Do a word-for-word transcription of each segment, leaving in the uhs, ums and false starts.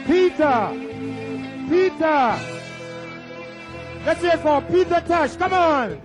Peter. Peter. Let's hear it for Peter Tosh. Come on.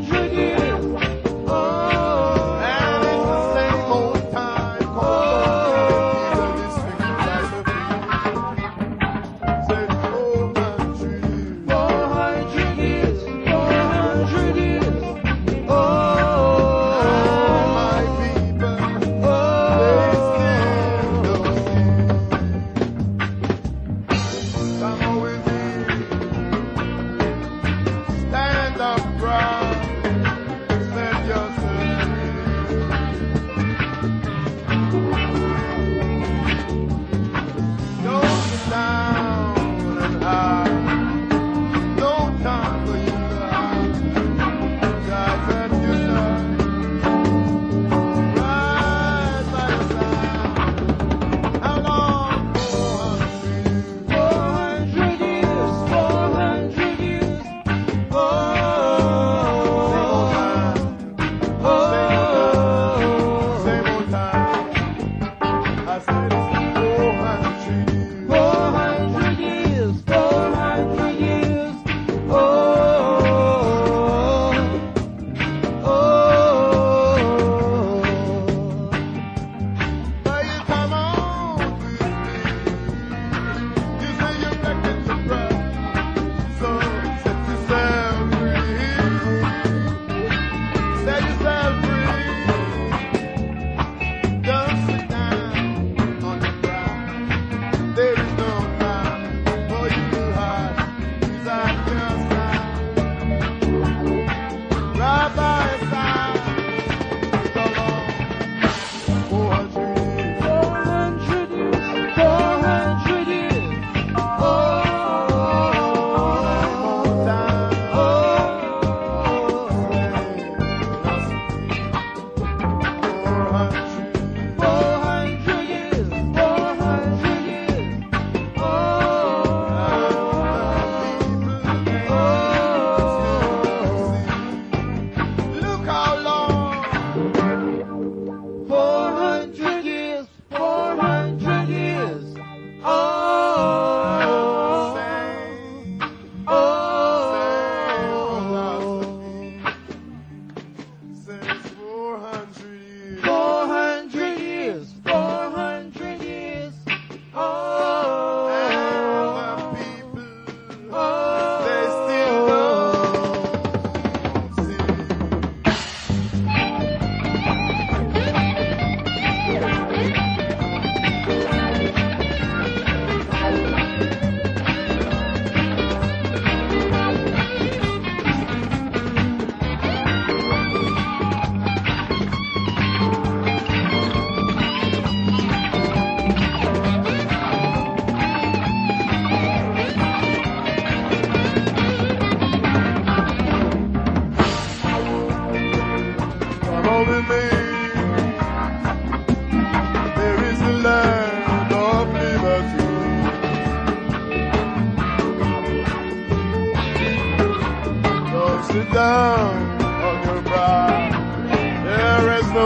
Oh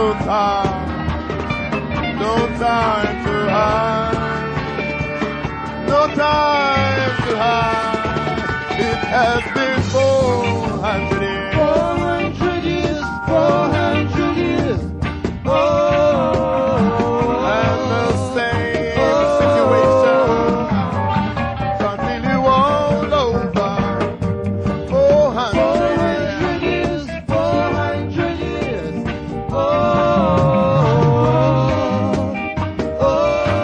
No time, no time to hide, no time to hide. It has been four hundred years, four hundred years, four hundred years. Oh, and the same oh, situation continue all over. Four hundred years, years, four hundred years. Oh, oh, oh.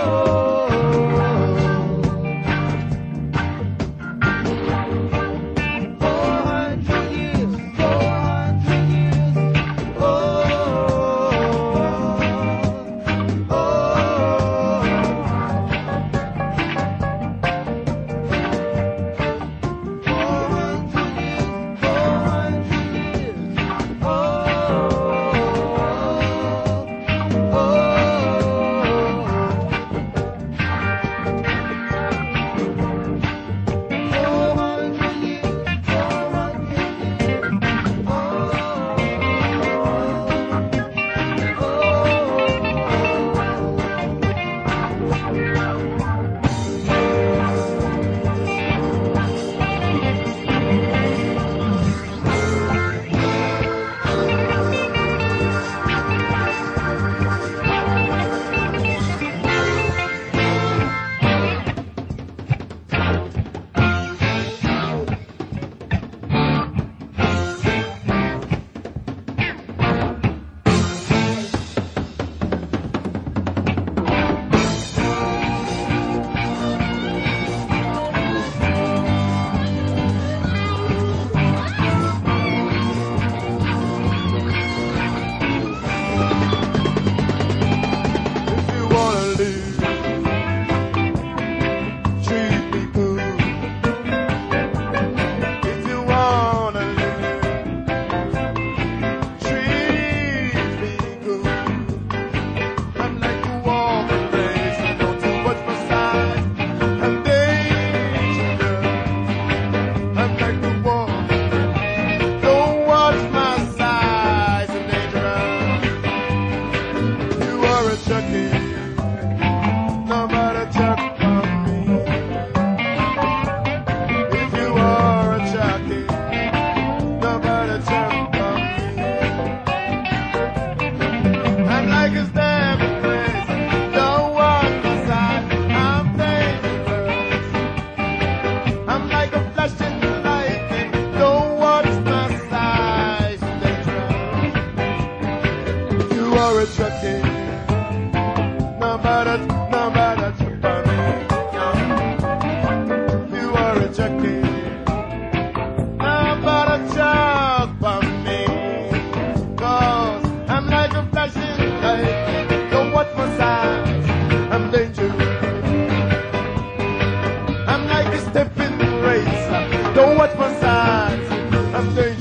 Four hundred years, four hundred years. Oh, oh, oh. If you wanna live, treat me good. If you wanna live, treat me good. I'm like to walk a place, you don't too much my side. I'm dangerous. I'm like to walk, don't watch my size. I'm dangerous. You are a chucky. Nobody check on me. If you are a jockey, nobody check on me. I'm like a stabbing place, don't want my side. I'm dangerous. I'm like a flashing lightning, don't watch my size. Dangerous. You are a jockey. Nobody, nobody check on me. You are a jockey. Nobody check on me. 'Cause I'm like a flashing light. Don't watch my size. I'm dangerous. I'm like a stepping racer. Don't watch my size. I'm dangerous.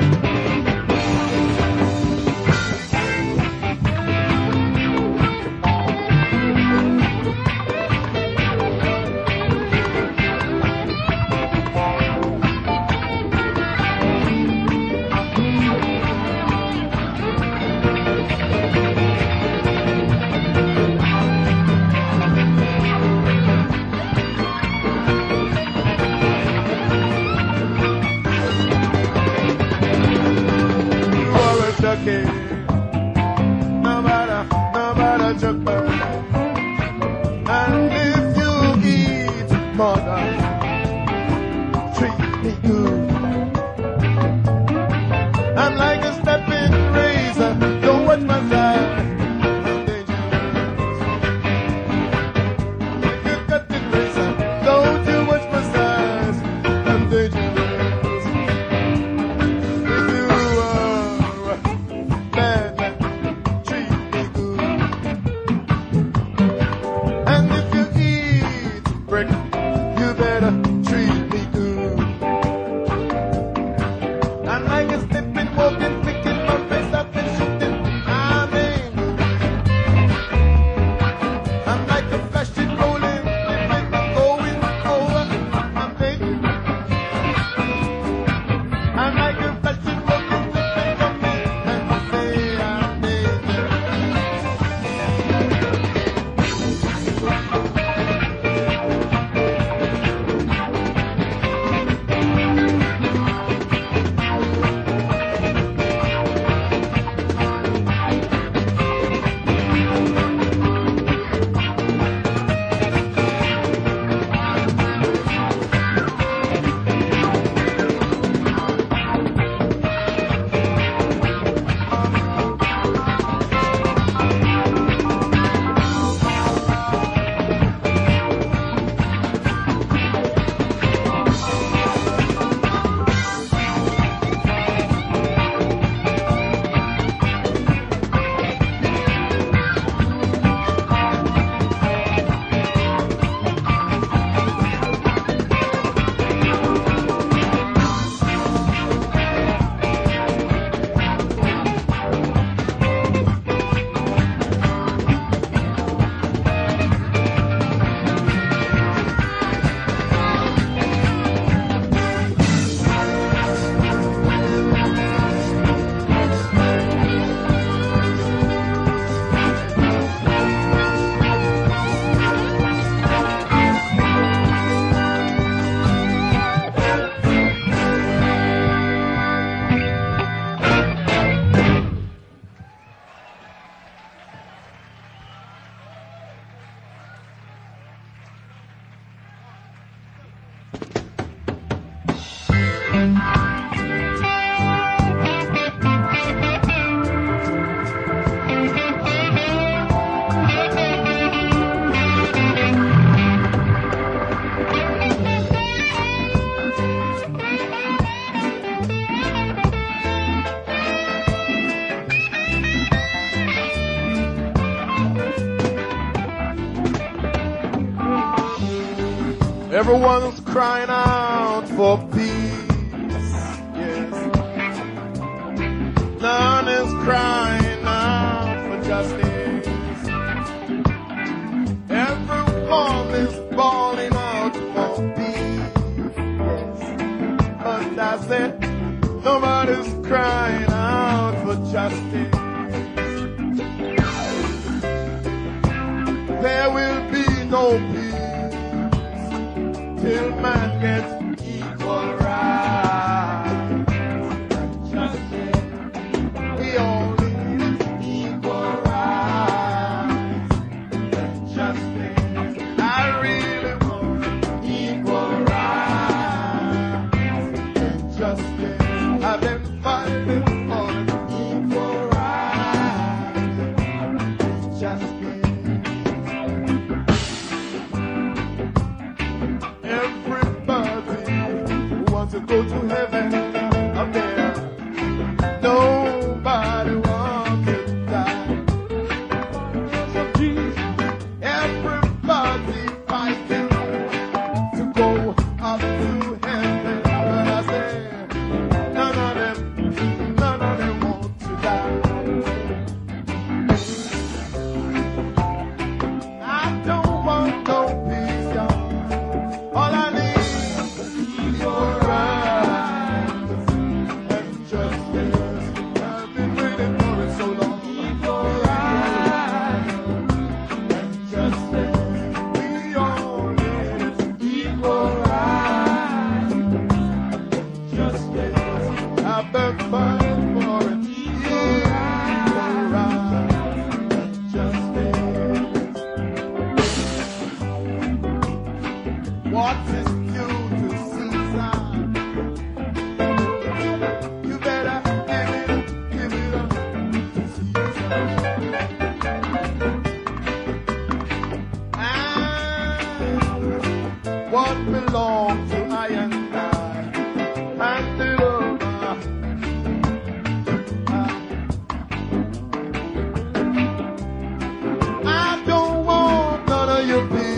You are a jockey. Nobody, nobody check on me. And if you eat mother, treat me good. I'm like a stepping razor, don't watch my side. I'm dangerous. Like a cutting razor, don't you watch my size. I'm dangerous. If you are a bad man, treat me good. Everyone's crying out for peace. Yes. None is crying out for justice. Everyone is bawling out for peace. Yes. But I said, nobody's crying out for justice. There will be no peace till man gets equal rights. Justice. We all need equal rights. Justice. I really want equal rights. Justice. I've been fighting for equal rights. Justice. To go to heaven up there. Nobody wants to die. So Jesus, everybody fighting to go up to heaven. But I say, none of them, none of them want to die. I don't want no peace, y'all. All I need is your what is due to Caesar? You better give it up, give it up to Caesar. And what belongs to I and I, hand it over. I don't want none of your peace.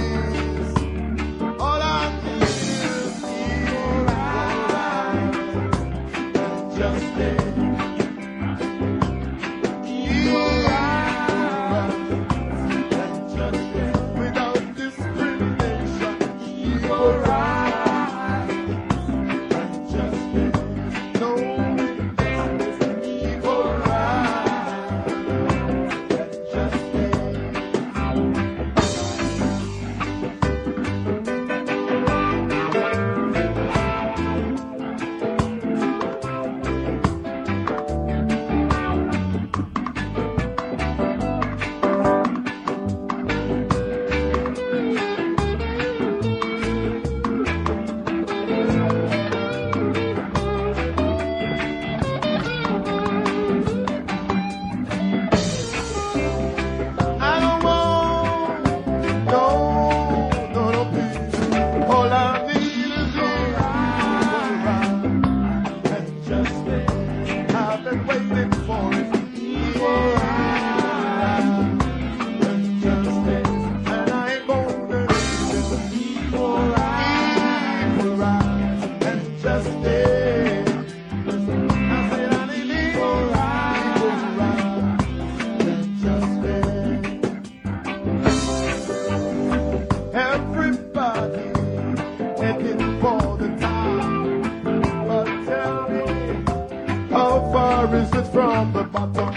Is it from the bottom?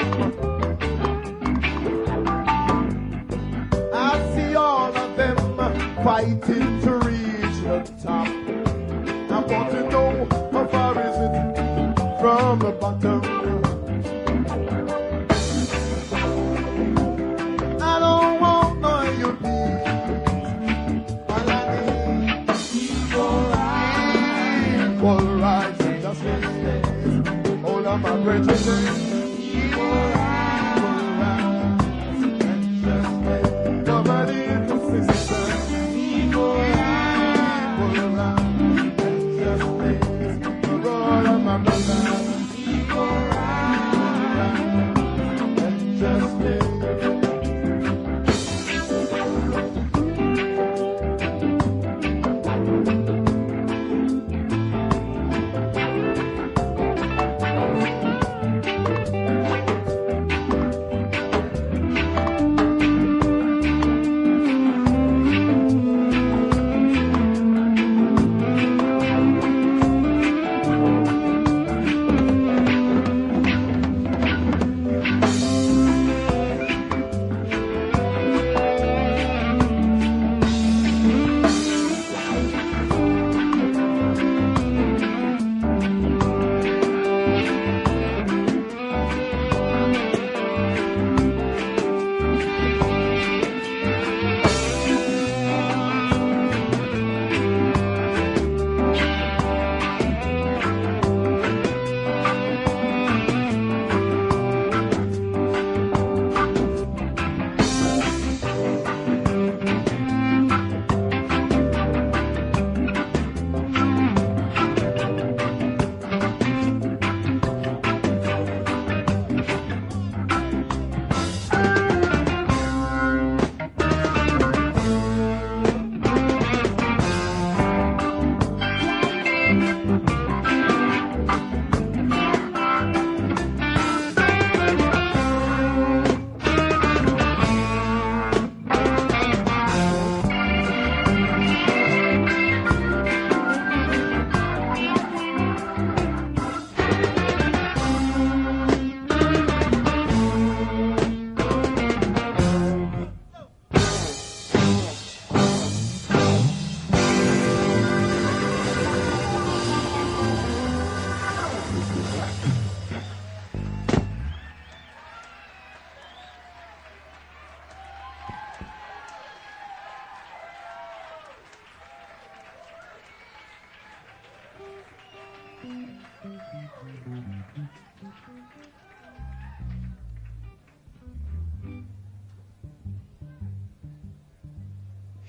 I see all of them fighting to reach the top. I want to know how far is it from the bottom? I don't want no of your peace. All I need is equal rights, equal rights and justice. All of my brethren, equal rights and justice. Nobody is a sister. Equal rights and justice. All of my brothers, equal rights and justice.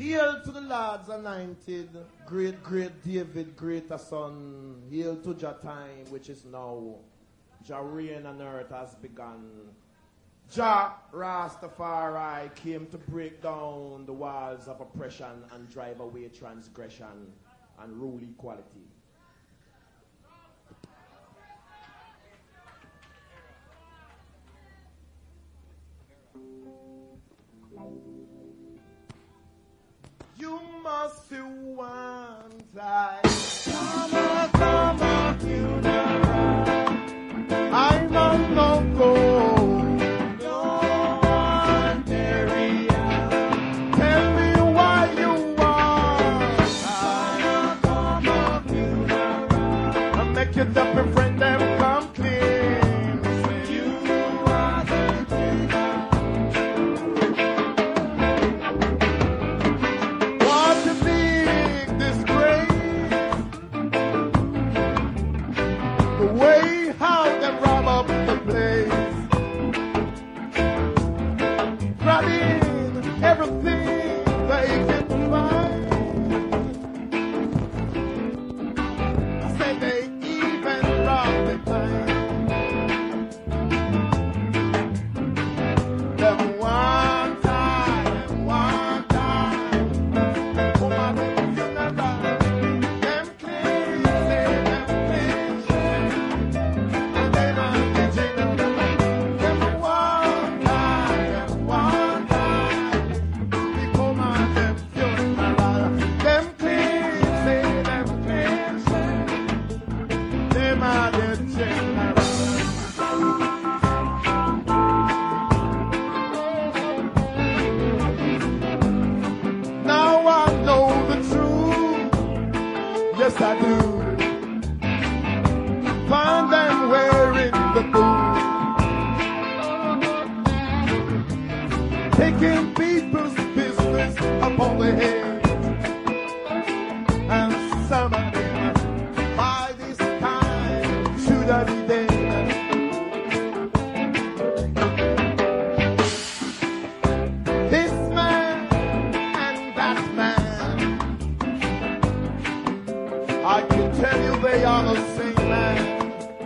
Hail to the Lord's anointed, great, great David, greater son. Hail to Jah time, which is now. Jah reign on earth has begun. Jah Rastafari came to break down the walls of oppression and drive away transgression and rule equality. You must see one time. Come on, come on, funeral. I'm on no go. No one burial. Tell me why you want. Come on, come on, funeral. I make you up and friend them come clean. You are the king. Everything they can find. I say they even rob the time. Them one time, one time. Oh my little funeral. Them clean, say them clean. And they not the general. Them one time, one time. Now I know the truth, yes I do. Find them wearing the boots, taking people's business upon their head, and some of them by this time should have been dead. This man and that man, I can tell you they are the same man.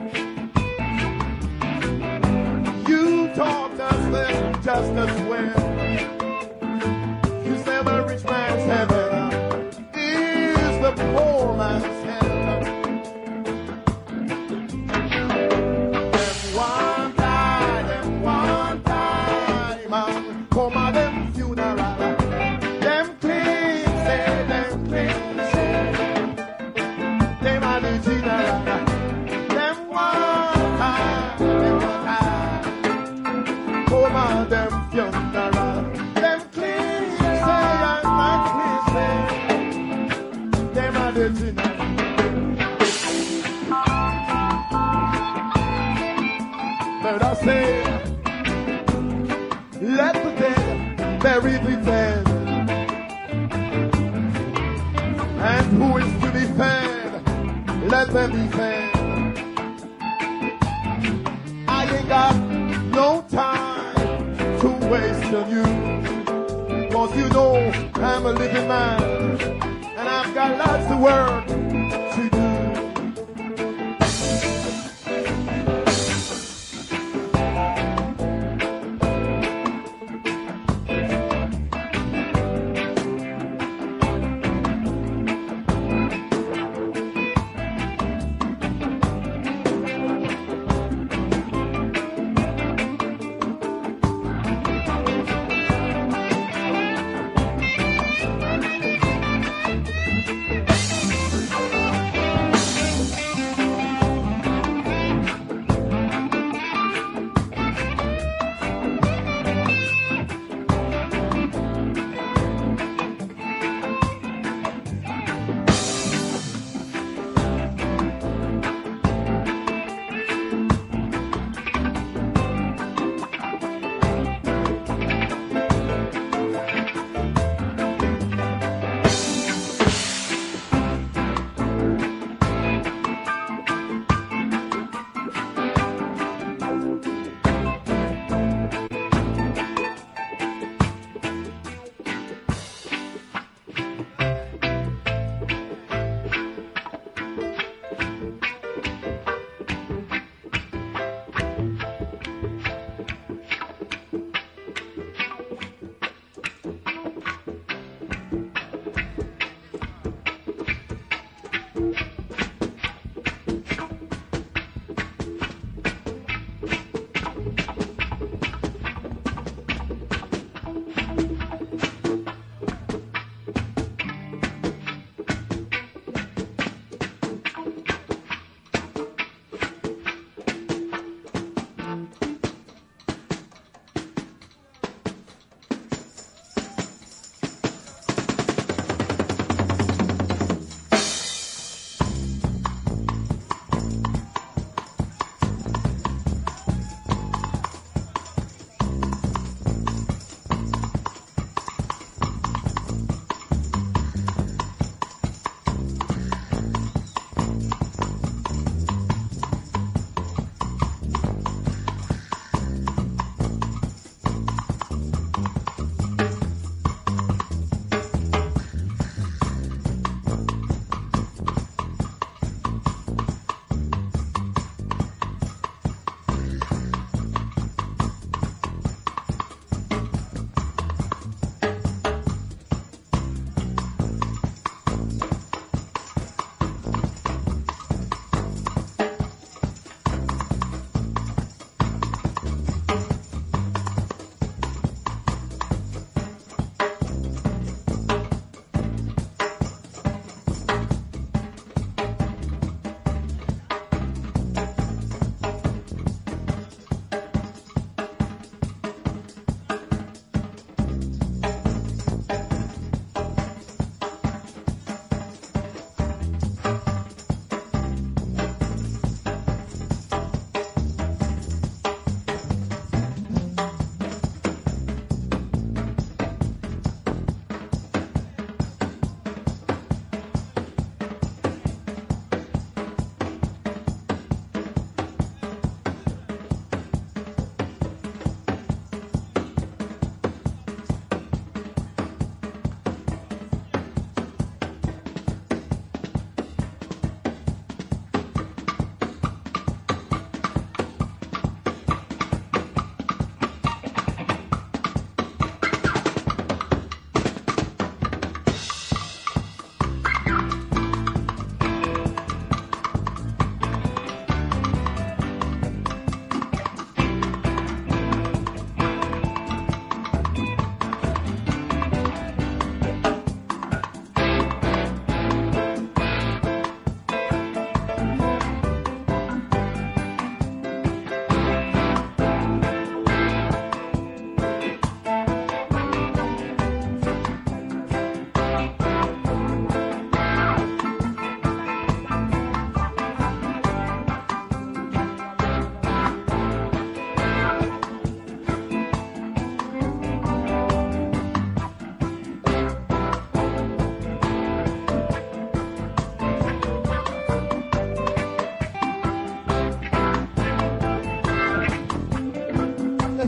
You taught us this just as well. You said the rich man's heaven is the poor man's hell. Them one time, them one time, man, come on them funeral. Them clean, say them clean, say them are the general. Them one time, them one time, come on them funeral. Them clean, say and not clean, say them are the general. But I say, let the dead bury the dead, and who is to be fed, let them be fed. I ain't got no time to waste on you, cause you know I'm a living man, and I've got lots of work to do.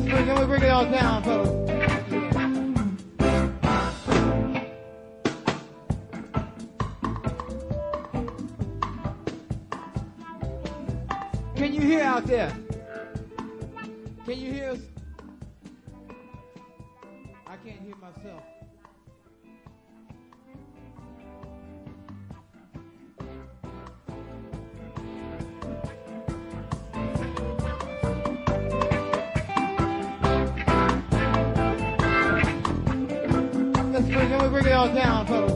bring, can we bring it all down, fellas? Can you hear out there? Can you hear us? I can't hear myself. Let's bring, can we bring it all down, fellas?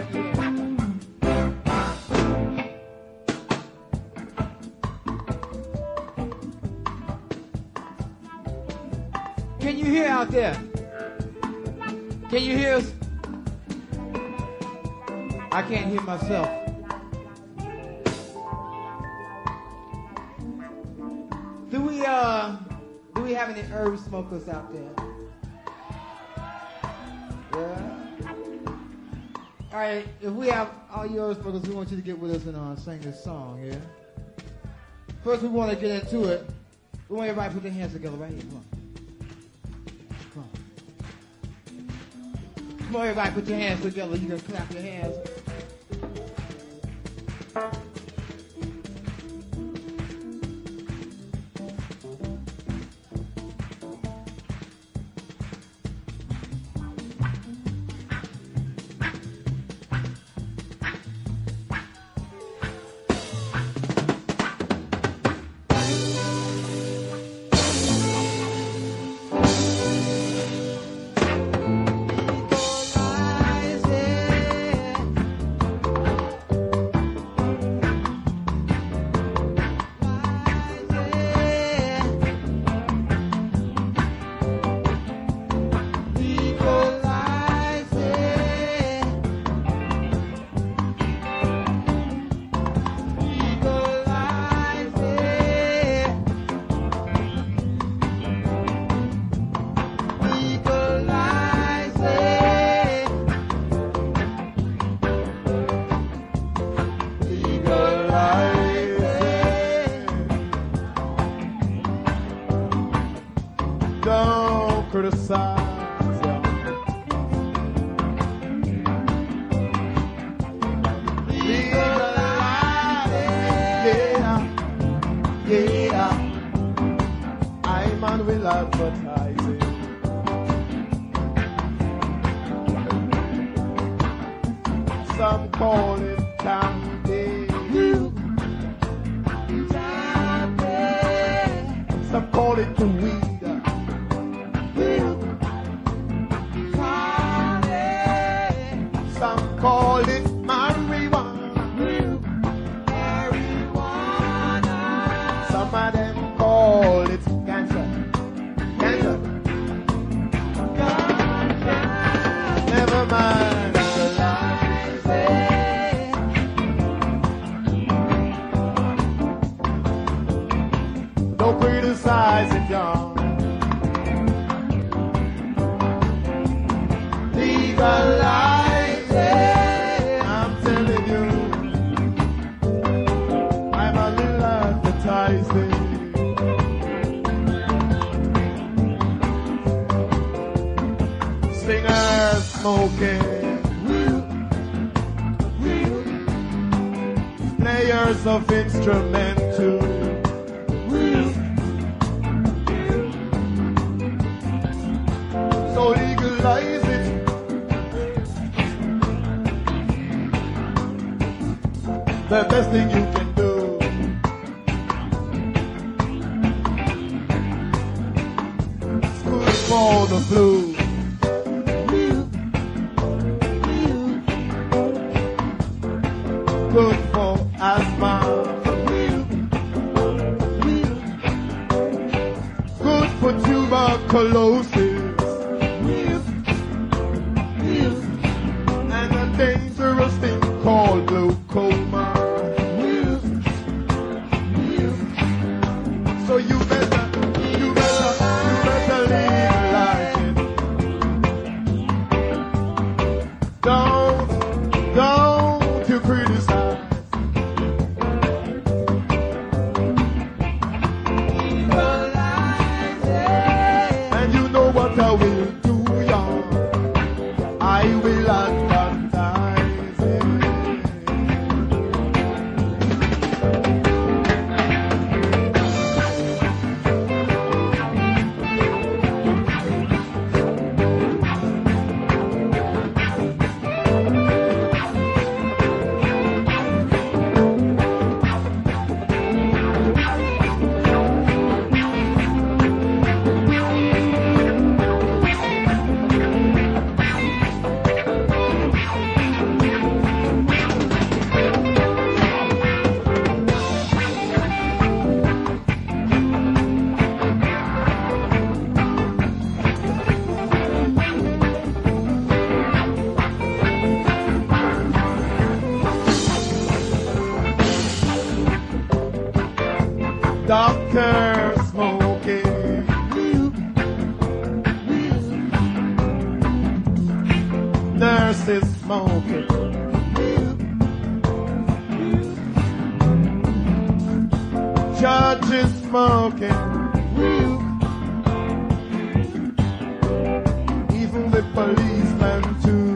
Can you hear out there? Can you hear us? I can't hear myself. Do we uh do we have any herb smokers out there? Yeah. All right, if we have all you herb smokers, we want you to get with us and uh, sing this song, yeah? First we want to get into it. We want everybody to put their hands together right here. Come on. Come on, everybody, put your hands together. You can clap your hands. Don't criticize. Legalize it. Yeah, yeah. I man will advertise it. Some call it candy. Some call it the weed. Some call it marijuana. Marijuana. Some of them call it cancer. Cancer. Cancer. Never mind. Legalize it. Don't criticize it, y'all. Legalize. Singers smoking, players of instrumental, so legalize it. The best thing you can do. For the flu, good for asthma, good for tuberculosis, and a dangerous thing called glaucoma. So you better, you better, you better legalize it. Don't, don't you criticize. Legalize it. are way too young. I will advertise it. Doctor smoking, nurses smoking, judges smoking, even the policeman too.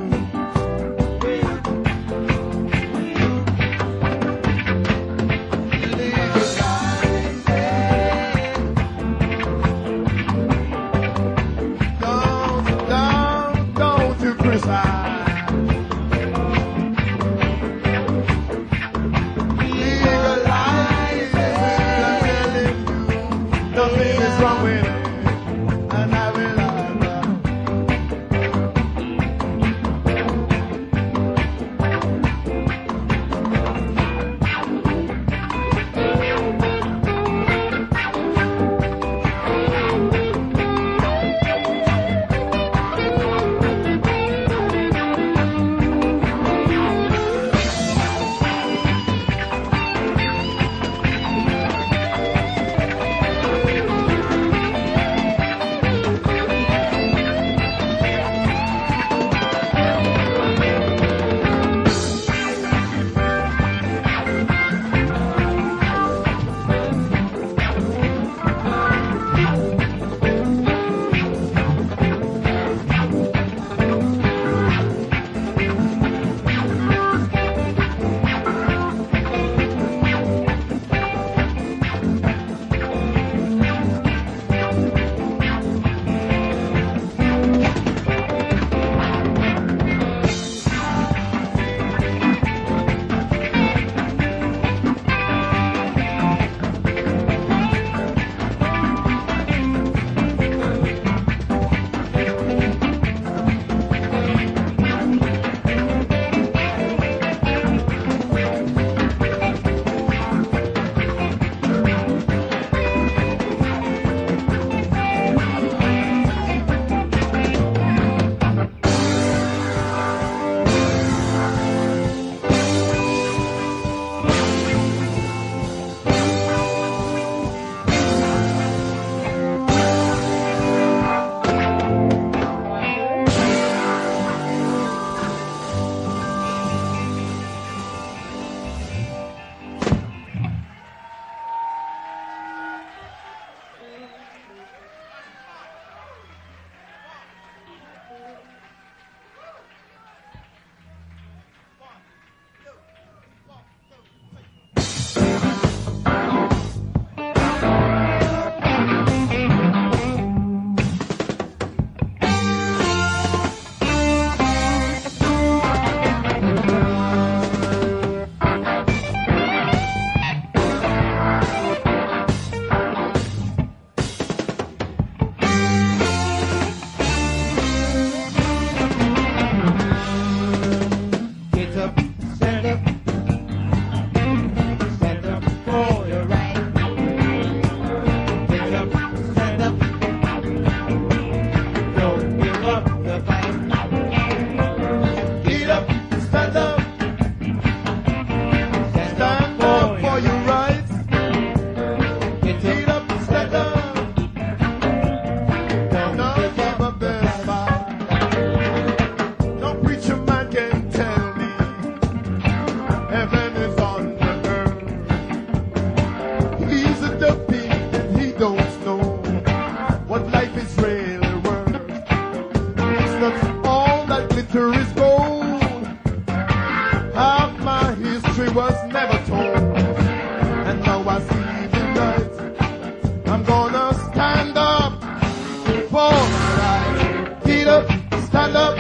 right. Get up, stand up.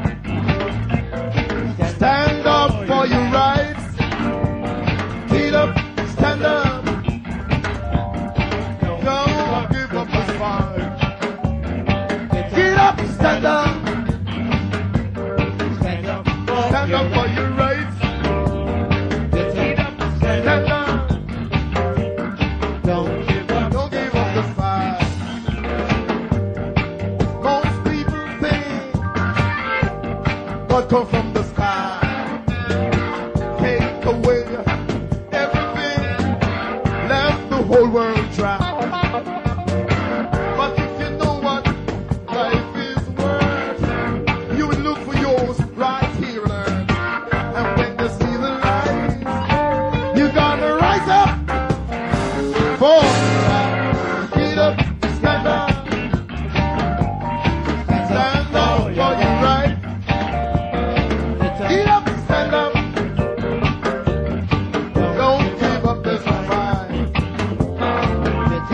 Stand up for your rights. Get up, stand up. Don't give up the fight. Get up, stand up. Stand up. Stand up for your rights. Get up. Stand up. Don't give up. Don't give up the fight. Most people think God come from the sky. Take away everything. Left the whole world dry. But if you know what life is worth, you will look for yours right here on earth. And when you see the light, you gotta rise up. For get up, stand up, stand up for your right. Get up, stand up. Don't give up this fight.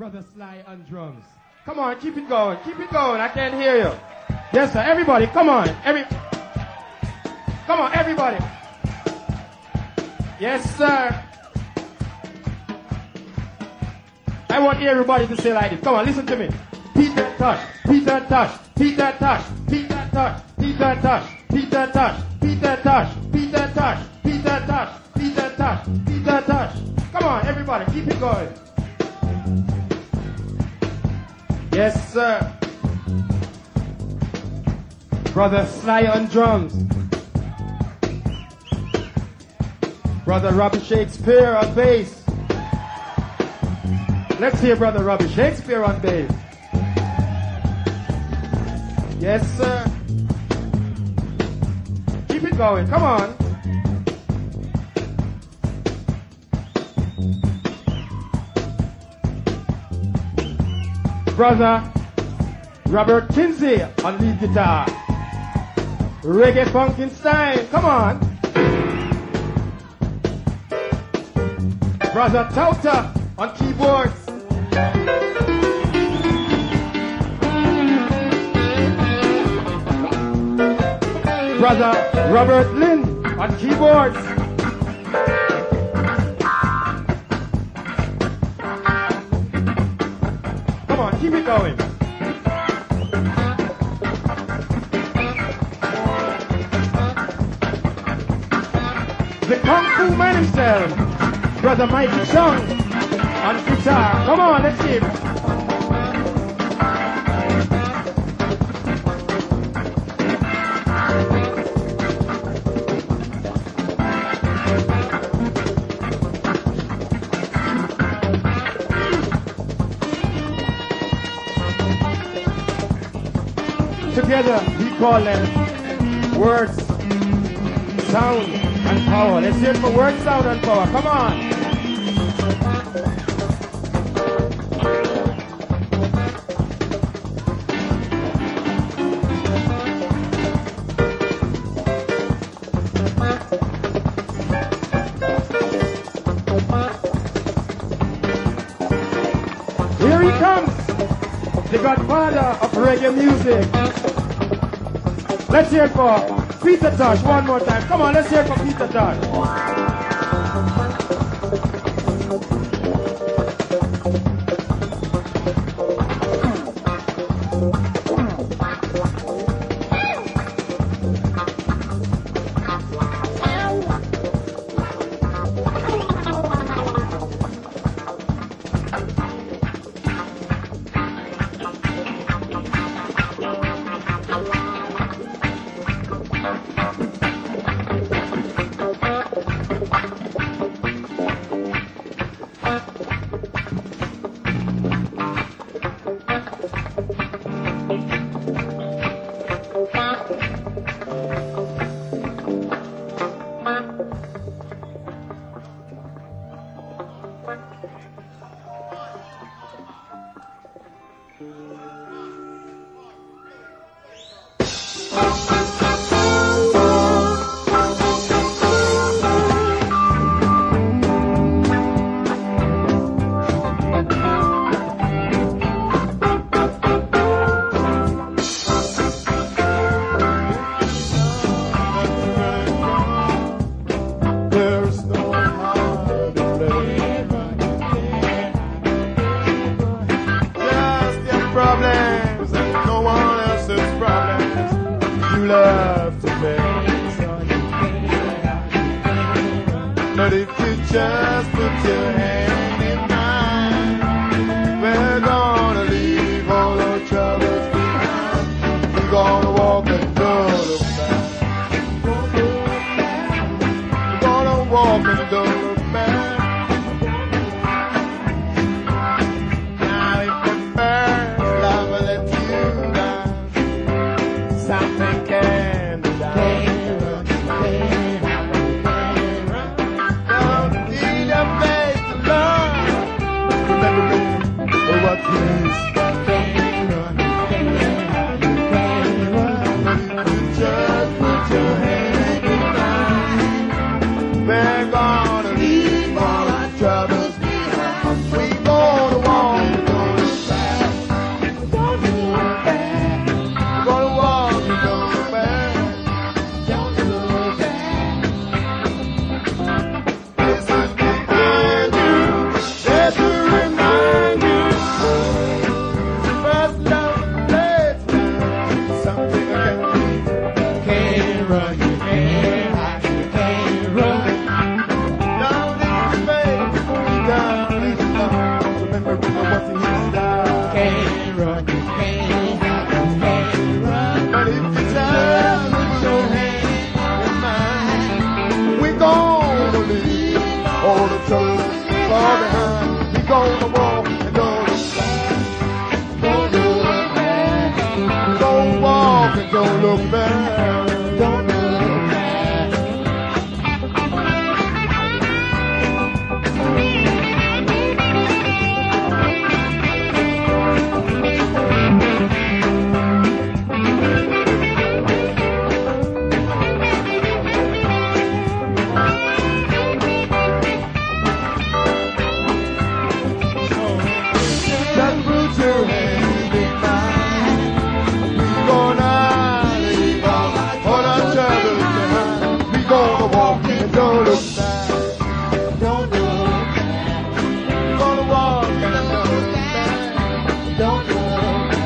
Brother Sly on drums. Come on, keep it going, keep it going. I can't hear you. Yes, sir. Everybody, come on. Every, come on, everybody. Yes, sir. I want everybody to say like this. Come on, listen to me. Peter touch, Peter touch, Peter touch, Peter touch, Peter touch, Peter touch, Peter touch, Peter touch, Peter touch, Peter touch, Peter touch. Come on, everybody, keep it going. Yes, sir. Brother Sly on drums. Brother Robbie Shakespeare on bass. Let's hear Brother Robbie Shakespeare on bass. Yes, sir. Keep it going. Come on. Brother Robert Kinsey on lead guitar. Reggae Funkenstein. Come on. Brother Tauta on keyboards. Brother Robert Lynn on keyboards. Come on, keep it going. The Kung Fu Man himself, Brother Mikey Chung on guitar. Come on, let's see it. Together we call them words, sound, and power. Let's hear it for words, sound, and power. Come on. Here he comes, the godfather of reggae music. Let's hear it for Peter Tosh one more time. Come on, let's hear it for Peter Tosh. But if you just put your hand in mine, we're gonna leave all our troubles behind. We're gonna walk and go to back. We're gonna walk and go to back. Now if the first love lets you down, something can be done. What is just put your hand in mine. We're gonna leave all our troubles behind. We're gonna walk and go run, you can't hide, you can't run. But if you just put your hand in mine, we're gonna leave all the trouble far behind. We're gonna walk and don't look back. Don't look back, Don't walk and don't look back. don't look back. Just put your hand in mine. We're gonna leave all all our troubles behind. We're gonna walk and don't look back. Don't look back, We're gonna walk and don't look back. don't look back.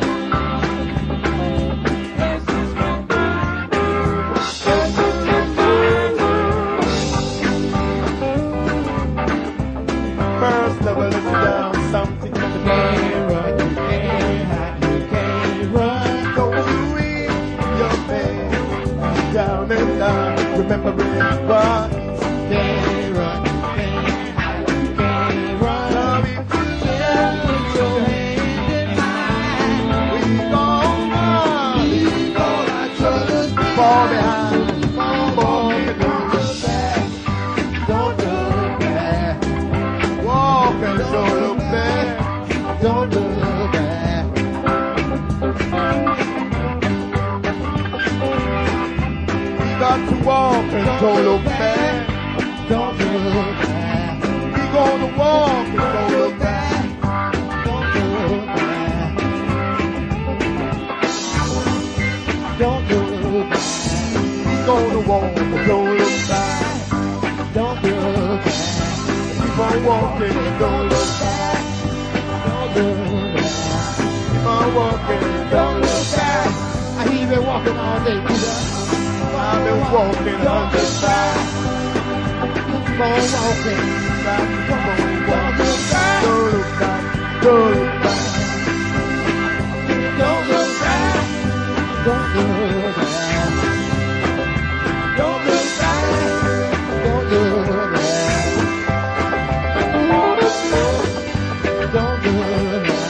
First level is down, something in the Can't brain. run, you can't hide, you can't run. Don't you in your bed, down and down, remembering what Can't run, you can't hide, you can't run. love if you Just put your hand in mine. we gonna leave all our troubles far behind, far behind. Don't look back, Walk and don't look back. don't look back. We got to walk and don't look back. Don't look back, We gonna walk and don't look back. don't look back. Don't look back, We gonna walk and don't look back. don't look back, Keep on walking and don't look back. don't look back. Keep on walking and don't look back. I hear you been walking all day, Peter. I've been walking on the side. Keep on walking. Come on, walk. Don't look back. Don't look back. Don't look back. Don't look back. Don't look back. Don't look back. Don't look back.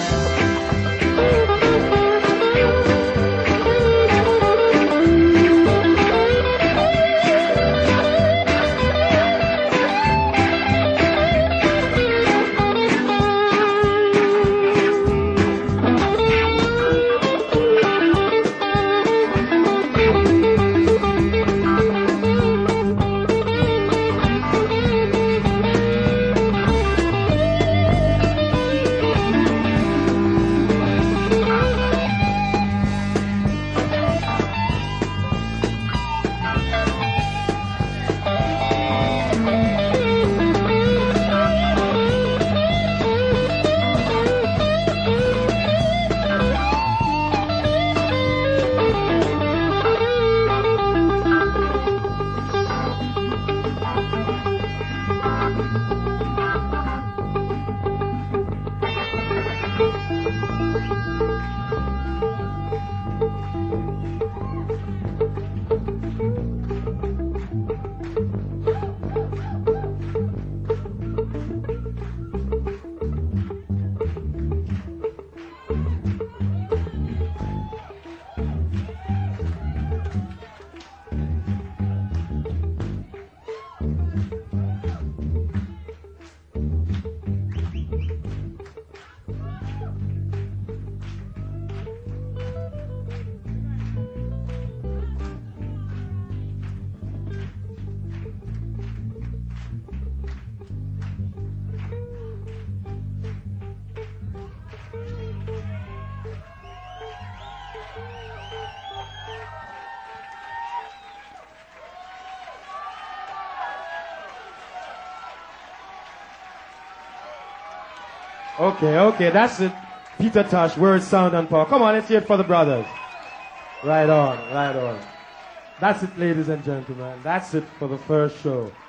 Okay, okay, that's it. Peter Tosh, word, sound, and power. Come on, let's hear it for the brothers. Right on, right on. That's it, ladies and gentlemen. That's it for the first show.